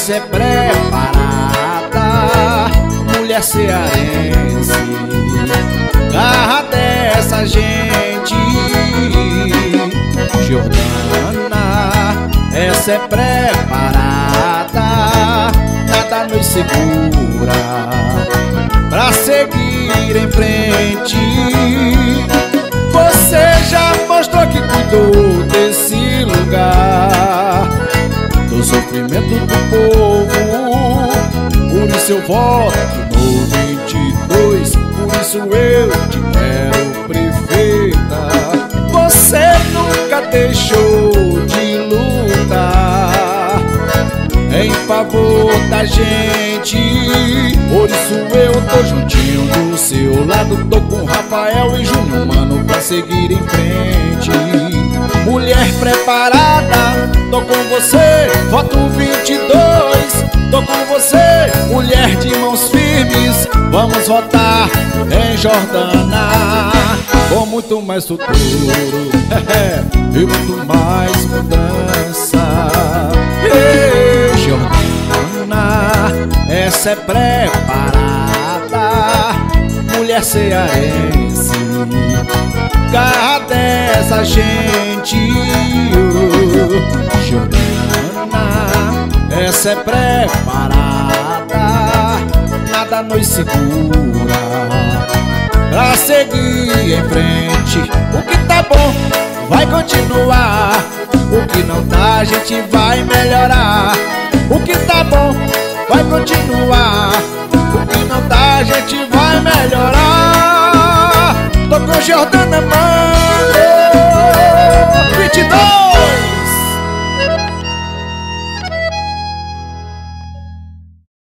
essa é preparada, mulher cearense. Garra dessa gente, Jordana, essa é preparada, nada nos segura pra seguir em frente. Você já mostrou que cuidou desse lugar, do sofrimento do povo. Por isso eu voto no 22, por isso eu te quero prefeita. Você nunca deixou de lutar em favor da gente. Por isso eu tô juntinho do seu lado, tô com Rafael e Júnior, mano, pra seguir em frente. Mulher preparada, tô com você, voto 22, tô com você. Mulher de mãos firmes, vamos votar em Jordana. Com muito mais futuro e muito mais mudança. Jordana, essa é preparada, mulher cearense. Garra dessa gente, Jordana, essa é preparada, nada nos segura pra seguir em frente. O que tá bom vai continuar, o que não tá a gente vai melhorar. O que tá bom vai continuar, o que não tá a gente vai melhorar. Tô com Jordana, mano, 22.